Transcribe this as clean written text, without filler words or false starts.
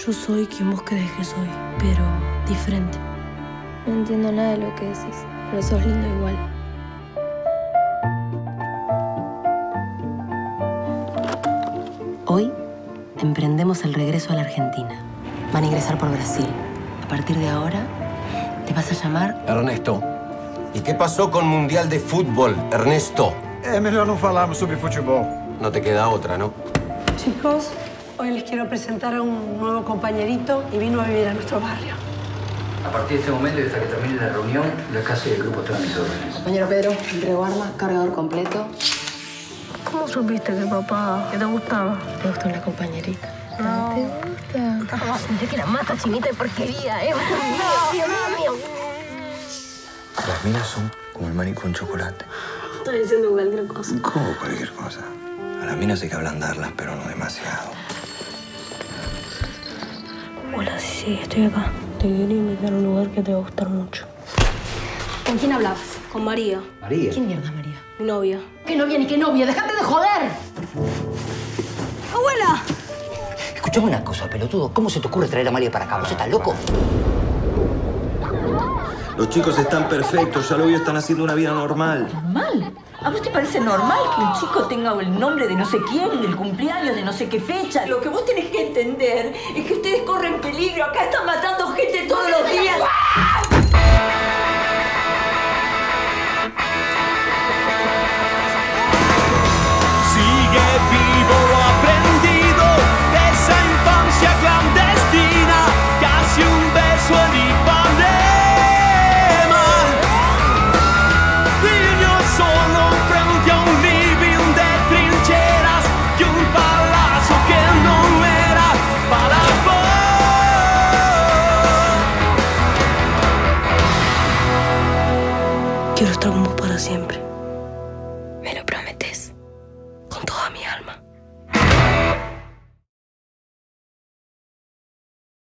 Yo soy quien vos crees que soy, pero diferente. No entiendo nada de lo que decís, pero sos lindo igual. Hoy emprendemos el regreso a la Argentina. Van a ingresar por Brasil. A partir de ahora, te vas a llamar... Ernesto. ¿Y qué pasó con Mundial de Fútbol, Ernesto? É melhor não falarmos sobre futebol. No te queda otra, ¿no? Chicos, hoy les quiero presentar a un nuevo compañerito y vino a vivir a nuestro barrio. A partir de este momento y hasta que termine la reunión, la casa y el grupo están a mis órdenes. Compañero Pedro, entrego arma, cargador completo. ¿Cómo supiste que papá, que te gustaba? ¿Te gustó la compañerita? No. ¿Te gusta? Sentí que la mata, chinita de porquería, ¿eh? Dios mío. Las minas son como el maní con chocolate. Estoy diciendo cualquier cosa. ¿Cómo cualquier cosa? A las minas hay que ablandarlas, pero no demasiado. Hola, sí, estoy acá. Te quería invitar a un lugar que te va a gustar mucho. ¿Con quién hablabas? Con María, María. ¿Quién mierda, María? mi novia. ¿Qué novia ni qué novia? ¡Déjate de joder! ¡Abuela! Escuchame una cosa, pelotudo. ¿Cómo se te ocurre traer a María para acá? ¿Vos estás loco? Los chicos están perfectos, ya lo veo, están haciendo una vida normal. ¿Normal? ¿A vos te parece normal que un chico tenga el nombre de no sé quién, el cumpleaños de no sé qué fecha? Lo que vos tenés que entender es que ustedes corren peligro. Acá están matando gente todos los días. Sigue vivo lo aprendido de esa infancia clandestina, casi un beso en Ipanema. Niño solo frente a un living de trincheras y un palazo que no era para vos. Quiero estar con vos para siempre. ¿Me lo prometes? Con toda mi